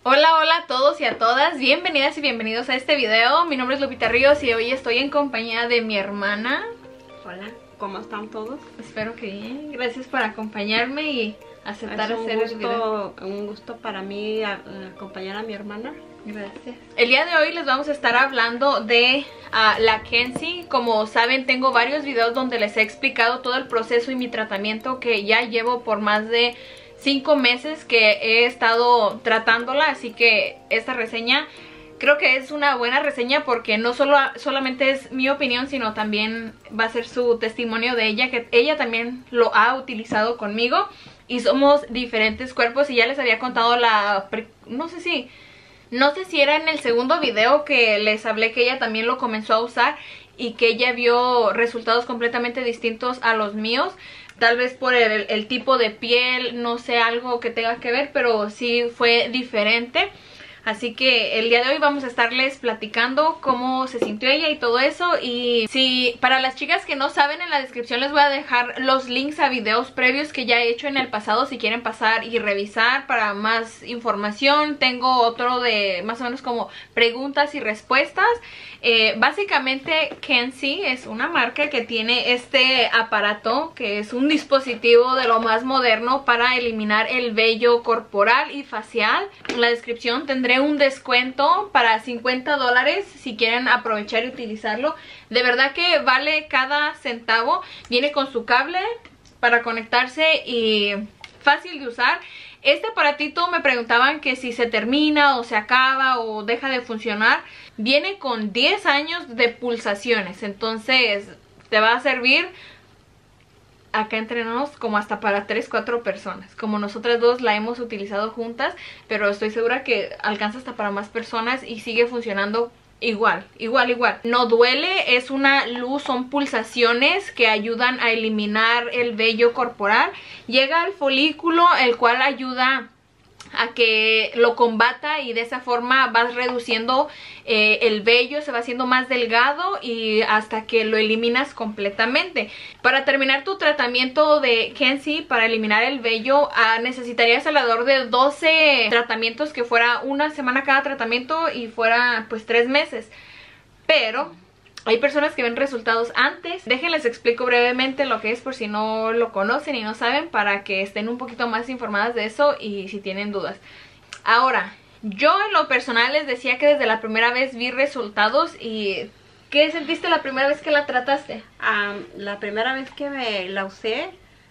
Hola, hola a todos y a todas, bienvenidas y bienvenidos a este video. Mi nombre es Lupita Ríos y hoy estoy en compañía de mi hermana. Hola, ¿cómo están todos? Espero que bien, gracias por acompañarme y aceptar hacer el video. Un gusto para mí acompañar a mi hermana. Gracias. El día de hoy les vamos a estar hablando de la Kenzie. Como saben, tengo varios videos donde les he explicado todo el proceso y mi tratamiento que ya llevo por más de 5 meses que he estado tratándola, así que esta reseña creo que es una buena reseña porque no solamente es mi opinión, sino también va a ser su testimonio de ella, que ella también lo ha utilizado conmigo y somos diferentes cuerpos. Y ya les había contado no sé si era en el segundo video que les hablé que ella también lo comenzó a usar y que ella vio resultados completamente distintos a los míos. Tal vez por el tipo de piel, no sé, algo que tenga que ver, pero sí fue diferente. Así que el día de hoy vamos a estarles platicando cómo se sintió ella y todo eso. Y si para las chicas que no saben, en la descripción les voy a dejar los links a videos previos que ya he hecho en el pasado, si quieren pasar y revisar para más información. Tengo otro de más o menos como preguntas y respuestas. Básicamente Kenzie es una marca que tiene este aparato, que es un dispositivo de lo más moderno para eliminar el vello corporal y facial. En la descripción tendré un descuento para $50 si quieren aprovechar y utilizarlo. De verdad que vale cada centavo. Viene con su cable para conectarse y fácil de usar. Este aparatito me preguntaban que si se termina o se acaba o deja de funcionar. Viene con 10 años de pulsaciones, entonces te va a servir acá entre nos como hasta para 3-4 personas. Como nosotras dos la hemos utilizado juntas, pero estoy segura que alcanza hasta para más personas y sigue funcionando igual. No duele, es una luz, son pulsaciones que ayudan a eliminar el vello corporal. Llega al folículo, el cual ayuda a que lo combata y de esa forma vas reduciendo el vello, se va haciendo más delgado y hasta que lo eliminas completamente. Para terminar tu tratamiento de Kenzie, para eliminar el vello, necesitarías alrededor de 12 tratamientos, que fuera una semana cada tratamiento y fuera pues 3 meses. Pero hay personas que ven resultados antes. Déjenles explico brevemente lo que es por si no lo conocen y no saben, para que estén un poquito más informadas de eso y si tienen dudas. Ahora, yo en lo personal les decía que desde la primera vez vi resultados. ¿Y qué sentiste la primera vez que la trataste? La primera vez que la usé,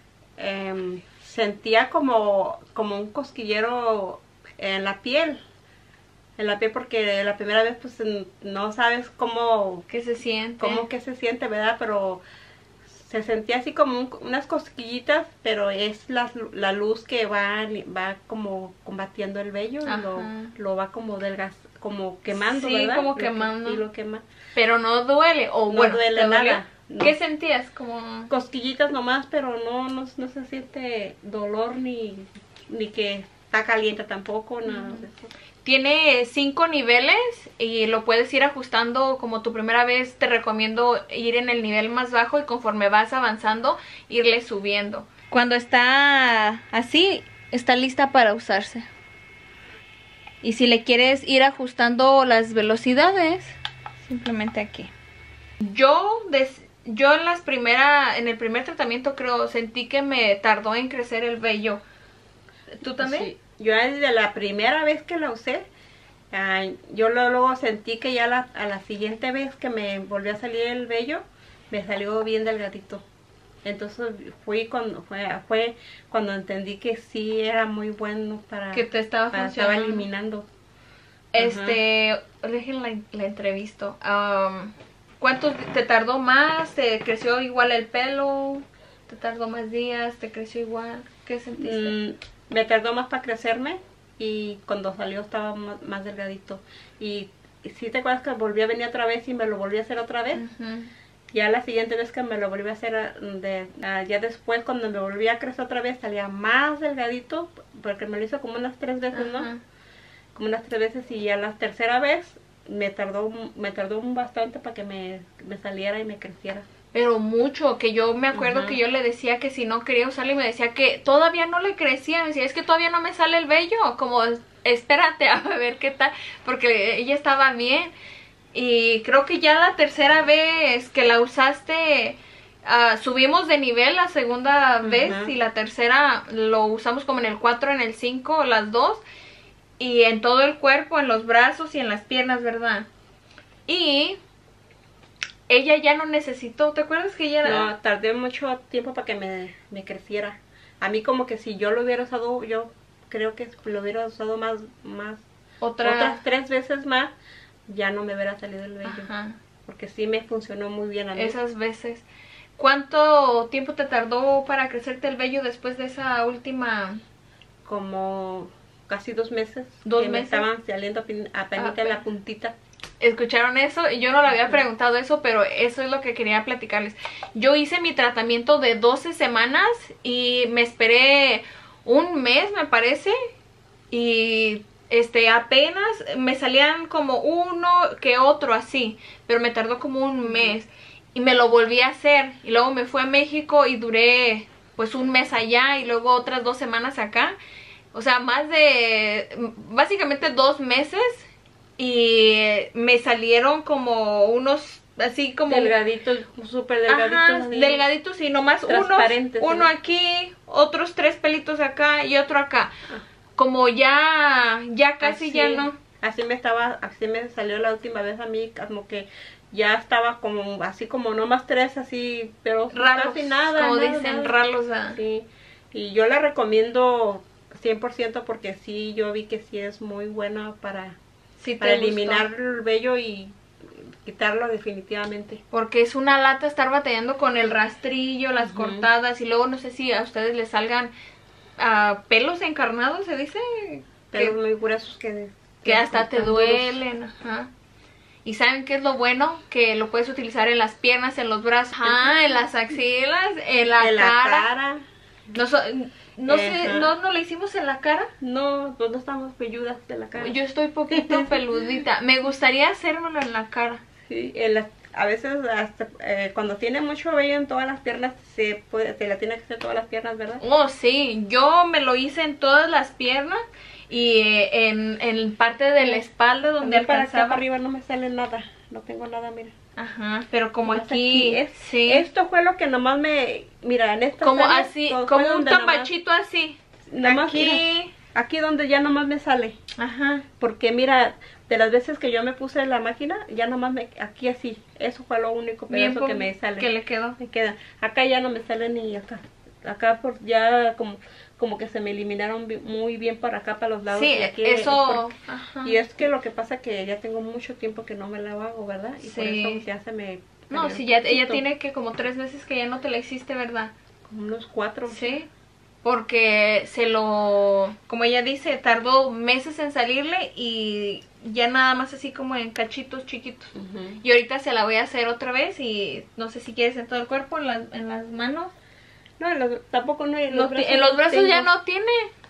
sentía como un cosquillero en la piel. Porque la primera vez pues no sabes cómo ¿qué se siente? Cómo que se siente, ¿verdad? Pero se sentía así como unas cosquillitas, pero es la luz que va como combatiendo el vello y lo va como como quemando, sí, ¿verdad? Como quemando. Y lo quema. Pero no duele, o no bueno, duele nada. No. ¿Qué sentías? Como cosquillitas nomás, pero no se siente dolor ni que está caliente tampoco, nada de eso. Tiene 5 niveles y lo puedes ir ajustando. Como tu primera vez, te recomiendo ir en el nivel más bajo y conforme vas avanzando, irle subiendo. Cuando está así, está lista para usarse. Y si le quieres ir ajustando las velocidades, simplemente aquí. Yo en el primer tratamiento creo, sentí que me tardó en crecer el vello. ¿Tú también? Sí. Yo desde la primera vez que la usé, yo luego sentí que ya a la siguiente vez que me volvió a salir el vello, me salió bien delgadito. Entonces fue cuando entendí que sí era muy bueno para que te estaba funcionando. Estaba eliminando. Dejen la entrevisto. ¿Cuánto te tardó más? ¿Te creció igual el pelo? ¿Te tardó más días? ¿Te creció igual? ¿Qué sentiste? Me tardó más para crecerme y cuando salió estaba más delgadito. Y si te acuerdas que volví a venir otra vez y me lo volví a hacer otra vez. Ya la siguiente vez que me lo volví a hacer, ya después cuando me volví a crecer otra vez, salía más delgadito, porque me lo hizo como unas 3 veces, ¿no? Como unas 3 veces, y ya la tercera vez me tardó bastante para que me saliera y me creciera. Pero mucho, que yo me acuerdo que yo le decía que si no quería usarlo y me decía que todavía no le crecía. Me decía, es que todavía no me sale el vello. Como espérate a ver qué tal, porque ella estaba bien. Y creo que ya la tercera vez que la usaste, subimos de nivel la segunda vez, y la tercera lo usamos como en el 4, en el 5, las dos. Y en todo el cuerpo, en los brazos y en las piernas, ¿verdad? Y ella ya no necesitó, ¿te acuerdas que ella era? No, tardé mucho tiempo para que me creciera. A mí como que si yo lo hubiera usado, yo creo que lo hubiera usado otras 3 veces más, ya no me hubiera salido el vello. Ajá. Porque sí me funcionó muy bien a mí. Esas veces. ¿Cuánto tiempo te tardó para crecerte el vello después de esa última? Como casi 2 meses. 2 meses. Me estaban saliendo apenas la puntita. ¿Escucharon eso? Yo no le había preguntado eso, pero eso es lo que quería platicarles. Yo hice mi tratamiento de 12 semanas y me esperé un mes, me parece. Y apenas me salían como uno que otro así, pero me tardó como un mes. Y me lo volví a hacer. Y luego me fui a México y duré pues un mes allá y luego otras 2 semanas acá. O sea, básicamente 2 meses. Y me salieron como unos, así como... delgaditos, súper delgaditos. Ajá, delgaditos y nomás uno aquí, otros 3 pelitos acá y otro acá. Como ya casi así, ya no. Así me salió la última vez a mí, como que ya estaba como, así como nomás 3 así, pero ralos, casi nada. Como dicen, ralos. Sí, y yo la recomiendo 100% porque sí, yo vi que sí es muy buena para eliminar el vello y quitarlo definitivamente. Porque es una lata estar batallando con el rastrillo, las cortadas, y luego no sé si a ustedes les salgan pelos encarnados, se dice. Pelos muy gruesos que hasta te duelen. Ajá. ¿Y saben qué es lo bueno? Que lo puedes utilizar en las piernas, en los brazos, en las axilas, en la cara. No sé, ¿no le hicimos en la cara? No, pues no estamos pelludas de la cara. Yo estoy poquito peludita. Me gustaría hacérmelo en la cara. Sí, a veces hasta cuando tiene mucho vello en todas las piernas, se la tiene que hacer todas las piernas, ¿verdad? Oh, sí, yo me lo hice en todas las piernas y en parte de la espalda donde alcanzaba. Para acá para arriba no me sale nada, no tengo nada, mira. Ajá, pero como aquí sí. Esto fue lo que nomás mira, en esta como sale, así, como un tambachito así. Nomás aquí. Mira, aquí donde ya nomás me sale. Ajá. Porque mira, de las veces que yo me puse en la máquina, ya nomás aquí así. Eso fue lo único pedazo que me sale. ¿Qué le quedó? Me queda. Acá ya no me sale ni acá. Acá ya como que se me eliminaron muy bien para acá, para los lados. Sí, y aquí eso. Y es que lo que pasa que ya tengo mucho tiempo que no me la hago, ¿verdad? Y por eso ya se me... No, sí, ya ella tiene que como 3 meses que ya no te la hiciste, ¿verdad? Como unos 4. Sí, porque como ella dice, tardó meses en salirle y ya nada más así como en cachitos chiquitos. Y ahorita se la voy a hacer otra vez y no sé si quieres en todo el cuerpo, en las manos. No, tampoco no. En los brazos ya no tiene.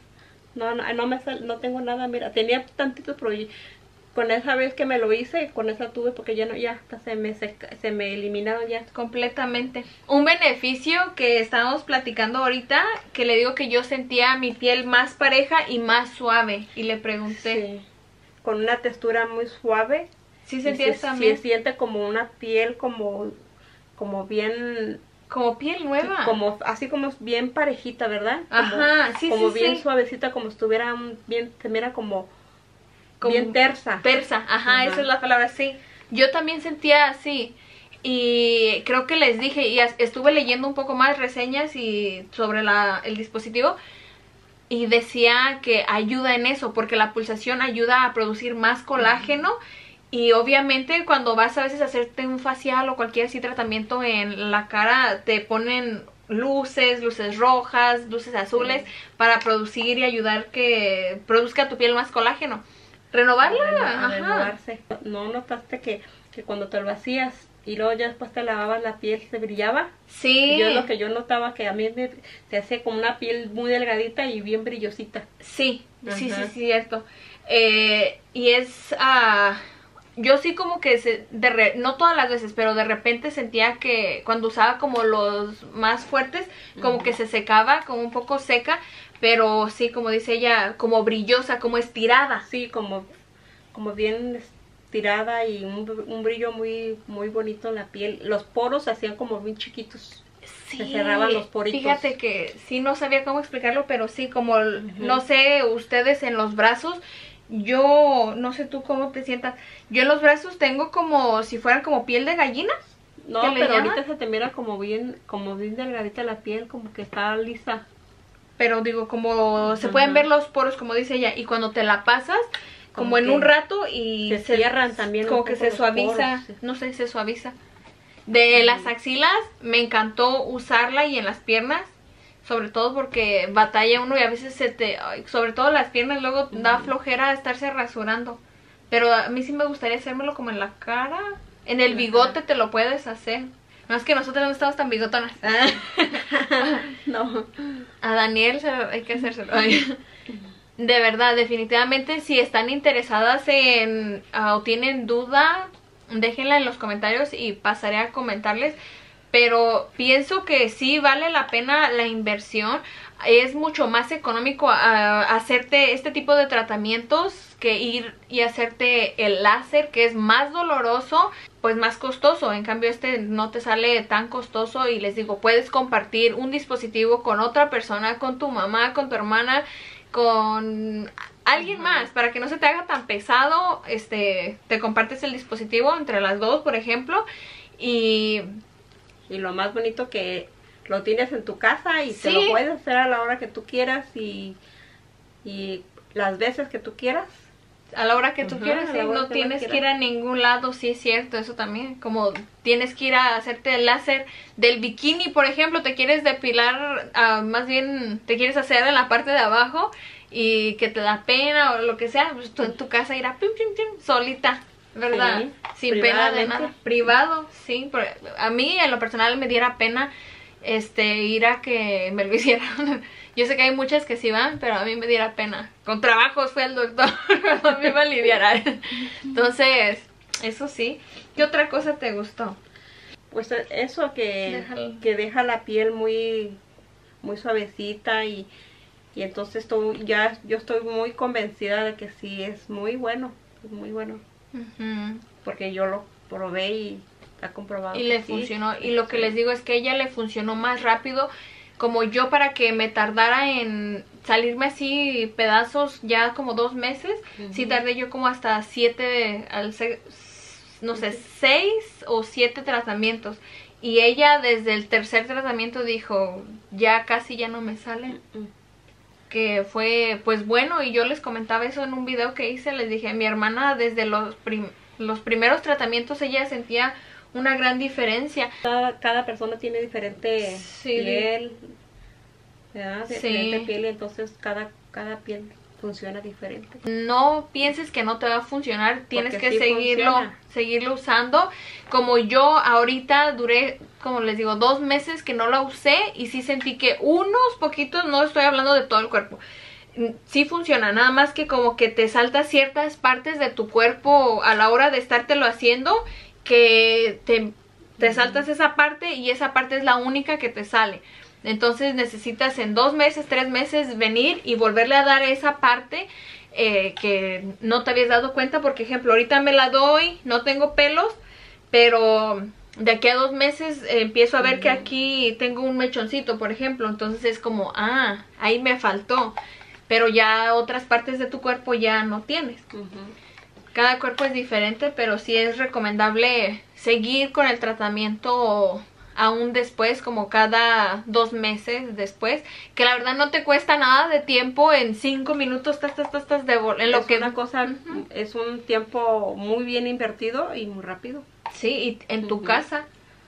No tengo nada, mira, tenía tantitos, pero con esa vez que me lo hice, con esa tuve porque ya hasta se me eliminaron ya. Completamente. Un beneficio que estábamos platicando ahorita, que le digo que yo sentía mi piel más pareja y más suave, y le pregunté. Sí, con una textura muy suave. Sí, sentías también. Se siente como una piel como bien... Como piel nueva. Así como bien parejita, ¿verdad? Ajá, sí, como bien suavecita, como estuviera se mira como bien tersa. Tersa, ajá, esa es la palabra, sí. Yo también sentía así. Y creo que les dije, y estuve leyendo un poco más reseñas sobre el dispositivo. Y decía que ayuda en eso, porque la pulsación ayuda a producir más colágeno. Y obviamente cuando vas a veces a hacerte un facial o cualquier así tratamiento en la cara, te ponen luces rojas, luces azules, para producir y ayudar que produzca tu piel más colágeno. Renovarla. Renovarse. ¿No notaste que cuando te lo hacías y luego ya después te lavabas la piel se brillaba? Sí. Lo que yo notaba que a mí se hacía como una piel muy delgadita y bien brillosita. Sí, sí, cierto. Y es... yo sí como que no todas las veces, pero de repente sentía que cuando usaba como los más fuertes, como que se secaba, como un poco seca, pero sí, como dice ella, como brillosa, como estirada. Sí, como bien estirada y un brillo muy bonito en la piel. Los poros se hacían como bien chiquitos. Sí, se cerraban los poritos. fíjate que sí, no sabía cómo explicarlo, pero sí, como, no sé, ustedes en los brazos, yo, no sé tú cómo te sientas, yo en los brazos tengo como si fueran como piel de gallina. No, pero ahorita se te mira como bien delgadita la piel, como que está lisa. Pero digo, como se pueden ver los poros, como dice ella, y cuando te la pasas, como en un rato y se cierran también. Como que se suaviza, poros, sí. No sé, se suaviza. De las axilas me encantó usarla y en las piernas, sobre todo porque batalla uno y a veces sobre todo las piernas luego da flojera estarse rasurando. Pero a mí sí me gustaría hacérmelo como en la cara, en el bigote te lo puedes hacer. No es que nosotros no estamos tan bigotonas. No. A Daniel hay que hacérselo. De verdad, definitivamente, si están interesadas en o tienen duda, déjenla en los comentarios y pasaré a comentarles. Pero pienso que sí vale la pena la inversión. Es mucho más económico hacerte este tipo de tratamientos que ir y hacerte el láser, que es más doloroso, pues más costoso. En cambio este no te sale tan costoso y les digo, puedes compartir un dispositivo con otra persona, con tu mamá, con tu hermana, con alguien más, para que no se te haga tan pesado. Te compartes el dispositivo entre las dos, por ejemplo, y lo más bonito que lo tienes en tu casa y te lo puedes hacer a la hora que tú quieras y las veces que tú quieras. A la hora que tú quieras, ¿sí? No tienes que ir a ningún lado, sí es cierto, eso también. Como tienes que ir a hacerte el láser del bikini, por ejemplo, te quieres depilar, más bien te quieres hacer en la parte de abajo y que te da pena o lo que sea, pues tú en tu casa irás solita, ¿verdad? Sí, sin pena de nada. Privado, sí. A mí en lo personal me diera pena ir a que me lo hicieran. Yo sé que hay muchas que sí van, pero a mí me diera pena. Con trabajos fui al doctor, a mí me aliviará. Entonces, eso sí. ¿Qué otra cosa te gustó? Pues eso que deja la piel muy suavecita y entonces yo estoy muy convencida de que sí es muy bueno, muy bueno. Porque yo lo probé y está comprobado. Y le funcionó. Y lo que les digo es que a ella le funcionó más rápido. Como yo, para que me tardara en salirme así pedazos ya como 2 meses, sí tardé yo como hasta 6 o 7 tratamientos. Y ella desde el tercer tratamiento dijo, ya casi ya no me salen. Que fue pues bueno, y yo les comentaba eso en un video que hice. Les dije, mi hermana desde los primeros tratamientos ella sentía una gran diferencia. Cada persona tiene diferente piel, ¿verdad? Diferente piel, y entonces cada piel funciona diferente. No pienses que no te va a funcionar, tienes que seguirlo usando. Como yo ahorita duré, como les digo, 2 meses que no la usé y sí sentí que unos poquitos, no estoy hablando de todo el cuerpo, sí funciona, nada más que como que te saltas ciertas partes de tu cuerpo a la hora de estártelo haciendo, que te saltas esa parte y esa parte es la única que te sale. Entonces necesitas en 2 meses, 3 meses venir y volverle a dar esa parte que no te habías dado cuenta. Porque, ejemplo, ahorita me la doy, no tengo pelos, pero de aquí a 2 meses empiezo a ver que aquí tengo un mechoncito, por ejemplo. Entonces es como, ahí me faltó. Pero ya otras partes de tu cuerpo ya no tienes. Cada cuerpo es diferente, pero sí es recomendable seguir con el tratamiento aún después, como cada 2 meses después, que la verdad no te cuesta nada de tiempo. En 5 minutos en lo que una cosa, es un tiempo muy bien invertido y muy rápido. Sí, y en tu casa,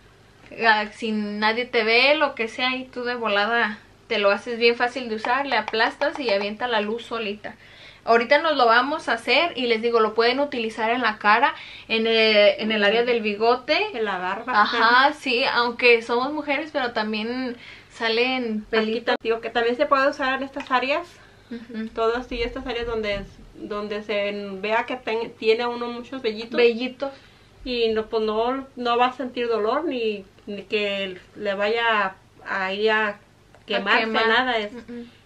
sin nadie te ve, lo que sea, y tú de volada te lo haces bien fácil de usar, le aplastas y avienta la luz solita. Ahorita nos lo vamos a hacer y les digo, lo pueden utilizar en la cara, en el área del bigote. En la barba. Ajá, sí, aunque somos mujeres, pero también salen pelitos. Digo que también se puede usar en estas áreas, todas sí, estas áreas donde se vea que tiene uno muchos vellitos. Y pues no va a sentir dolor ni que le vaya a ir a quemarse, nada.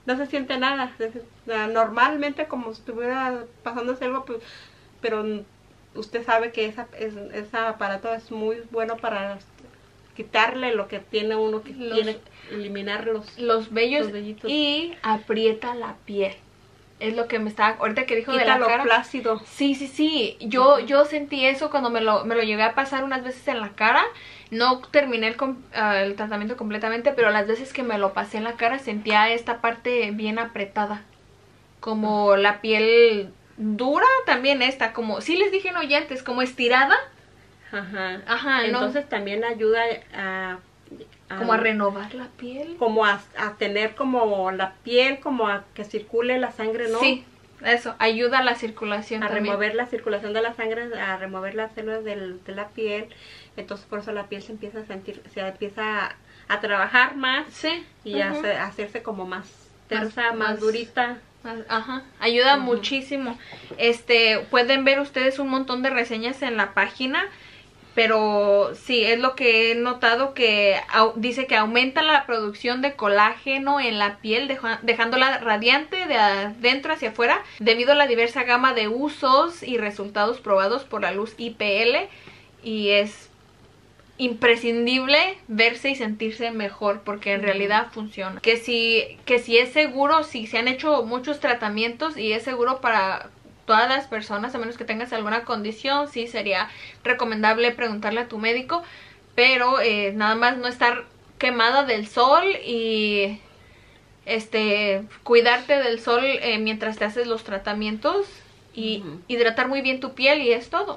no se siente nada. Normalmente como si estuviera pasándose algo, pues, pero usted sabe que ese aparato es muy bueno para quitarle lo que tiene uno, que quiere eliminar los vellos, los vellitos. Y aprieta la piel. Es lo que me estaba, ahorita que dijo Quita de la lo cara. plácido. Sí, yo sentí eso cuando me lo llegué a pasar unas veces en la cara. No terminé el tratamiento completamente, pero las veces que me lo pasé en la cara sentía esta parte bien apretada. Como la piel dura también esta, como, sí les dije no ya antes, como estirada. Ajá, entonces también ayuda como a renovar la piel. Como a tener como la piel, como a que circule la sangre, ¿no? Sí, eso, ayuda a la circulación a también. remover la circulación de la sangre, a remover las células de la piel. Entonces por eso la piel se empieza a sentir, se empieza a trabajar más. Sí. Y a hacerse como más tersa, más durita. Ajá, ayuda muchísimo. Pueden ver ustedes un montón de reseñas en la página. Pero sí, es lo que he notado, que dice que aumenta la producción de colágeno en la piel, dejándola radiante de adentro hacia afuera, debido a la diversa gama de usos y resultados probados por la luz IPL. Y es imprescindible verse y sentirse mejor, porque en realidad funciona. Que si es seguro, si se han hecho muchos tratamientos y es seguro para todas las personas, a menos que tengas alguna condición, sí sería recomendable preguntarle a tu médico, pero nada más no estar quemada del sol y cuidarte del sol mientras te haces los tratamientos y hidratar muy bien tu piel, y es todo.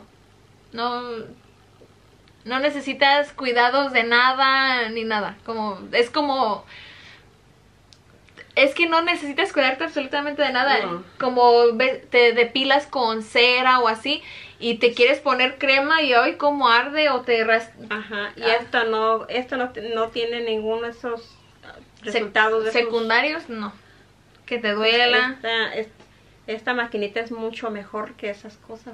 No necesitas cuidados de nada ni nada, es que no necesitas cuidarte absolutamente de nada. No. Como te depilas con cera o así y te quieres poner crema y hoy como arde o te Ajá, y esto no tiene ninguno de esos resultados secundarios, no. Que te duela. Esta maquinita es mucho mejor que esas cosas.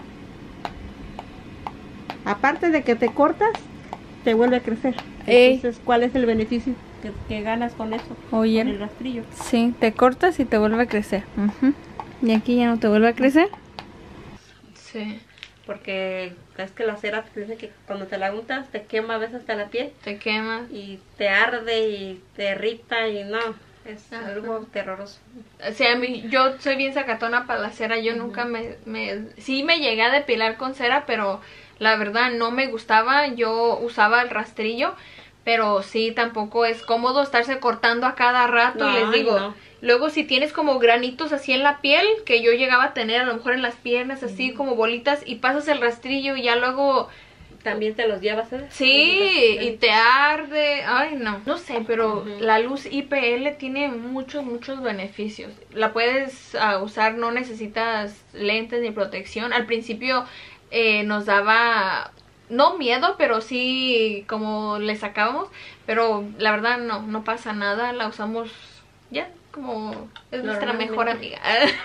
Aparte de que te cortas, te vuelve a crecer. Entonces, ¿cuál es el beneficio que ganas con eso? Oye, con el rastrillo. Sí, te cortas y te vuelve a crecer. Y aquí ya no te vuelve a crecer. Sí. Porque es que la cera te dice que cuando te la untas te quema a veces hasta la piel. Te quema. Y te arde y te irrita y no, es algo terroroso. O sea, yo soy bien sacatona para la cera. Yo nunca sí me llegué a depilar con cera, pero la verdad no me gustaba. Yo usaba el rastrillo. Pero sí, tampoco es cómodo estarse cortando a cada rato. Y les digo, luego si tienes como granitos así en la piel, que yo llegaba a tener a lo mejor en las piernas, así como bolitas, y pasas el rastrillo y ya luego... ¿También te los llevas? Sí, y te arde. Ay, no sé, pero la luz IPL tiene muchos beneficios. La puedes usar, no necesitas lentes ni protección. Al principio nos daba... No miedo, pero sí como le sacábamos. Pero la verdad no pasa nada. La usamos ya como es nuestra mejor amiga.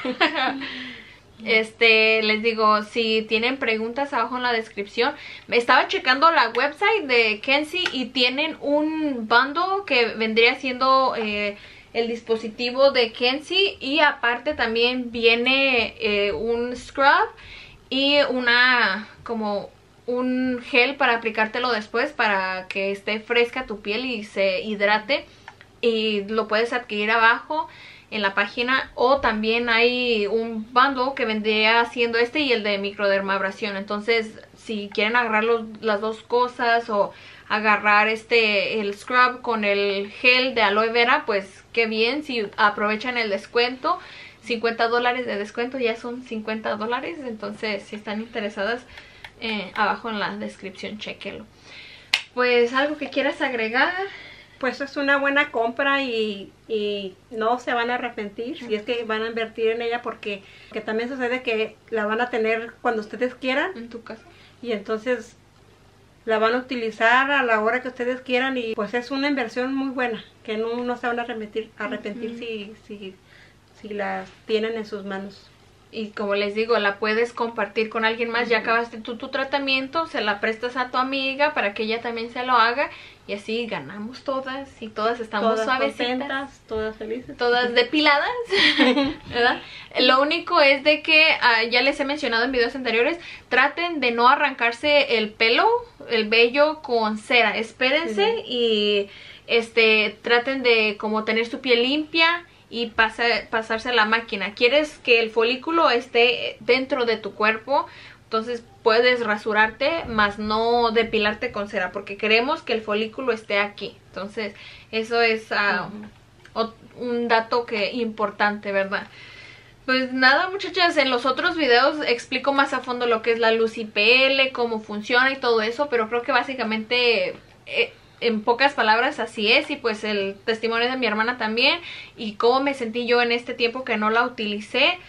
Les digo, si tienen preguntas abajo en la descripción. Me estaba checando la website de Kenzie y tienen un bundle que vendría siendo el dispositivo de Kenzie. Y aparte también viene un scrub y un gel para aplicártelo después para que esté fresca tu piel y se hidrate, y lo puedes adquirir abajo en la página, o también hay un bundle que vendría haciendo y el de microdermabrasión. Entonces si quieren agarrar las dos cosas o agarrar el scrub con el gel de aloe vera, pues qué bien. Si aprovechan el descuento, $50 de descuento, ya son $50. Entonces si están interesadas, abajo en la descripción, chequenlo. Pues algo que quieras agregar. Pues es una buena compra y no se van a arrepentir si es que van a invertir en ella, porque también sucede que la van a tener cuando ustedes quieran en tu casa, y entonces la van a utilizar a la hora que ustedes quieran, y pues es una inversión muy buena que no se van a arrepentir si las tienen en sus manos. y como les digo, la puedes compartir con alguien más. Ya acabaste tu tratamiento, se la prestas a tu amiga para que ella también se lo haga y así ganamos todas y todas estamos todas suavecitas, contentas, todas felices, todas depiladas, ¿verdad? Lo único es de que ya les he mencionado en videos anteriores, traten de no arrancarse el pelo, el vello con cera. Espérense y traten de como tener su piel limpia y pasarse a la máquina. Quieres que el folículo esté dentro de tu cuerpo, entonces puedes rasurarte, más no depilarte con cera, porque queremos que el folículo esté aquí. Entonces eso es un dato importante, ¿verdad? Pues nada, muchachas, en los otros videos explico más a fondo lo que es la luz IPL, cómo funciona y todo eso, pero creo que básicamente en pocas palabras así es. Y pues el testimonio de mi hermana también, y cómo me sentí yo en este tiempo que no la utilicé.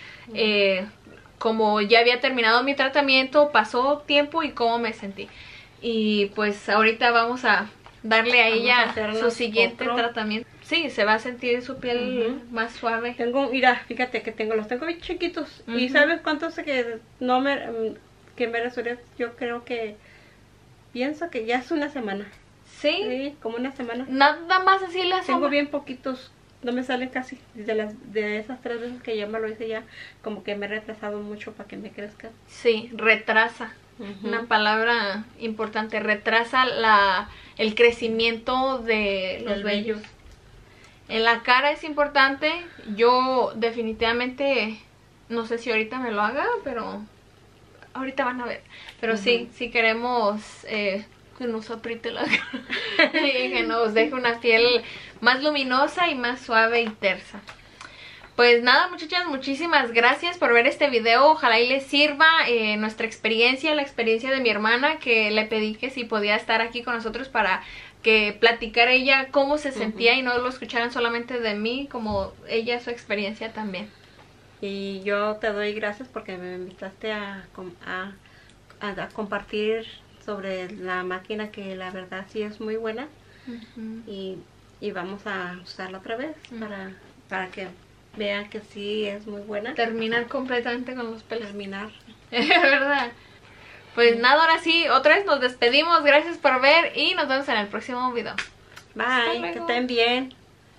Como ya había terminado mi tratamiento, pasó tiempo y cómo me sentí. Y pues ahorita vamos a darle a ella su siguiente tratamiento. Sí, se va a sentir su piel más suave. Mira, fíjate que los tengo bien chiquitos. ¿Y sabes cuántos que me rasuré? Yo creo que pienso que ya es una semana. ¿Sí? Como una semana. Nada más así la sombra. Tengo bien poquitos, no me salen casi. De esas 3 veces que ya me lo hice, ya como que me he retrasado mucho para que me crezcan. Sí, retrasa. Una palabra importante, retrasa el crecimiento de los vellos. En la cara es importante. Yo definitivamente, no sé si ahorita me lo haga, pero ahorita van a ver. Pero sí queremos que nos apriete la cara y que nos deje una piel más luminosa y más suave y tersa. Pues nada, muchachas, muchísimas gracias por ver este video. Ojalá y les sirva nuestra experiencia, la experiencia de mi hermana, que le pedí que si podía estar aquí con nosotros para que platicara ella cómo se sentía y no lo escucharan solamente de mí, como ella su experiencia también. Y yo te doy gracias porque me invitaste a compartir sobre la máquina, que la verdad sí es muy buena. Y vamos a usarla otra vez para que vean que sí es muy buena. Terminar completamente con los pelos. Terminar. ¿Verdad? Pues nada, ahora sí, otra vez nos despedimos. Gracias por ver y nos vemos en el próximo video. Bye, que estén bien.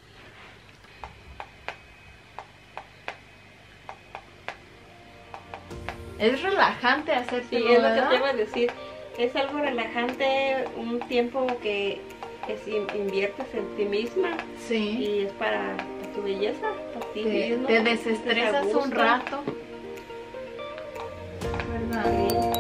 Es relajante hacer Sí, es lo que te iba a decir. Es algo relajante, un tiempo que inviertes en ti misma. Sí. Y es para tu belleza, para ti mismo. Te desestresas un rato. ¿Verdad? Sí.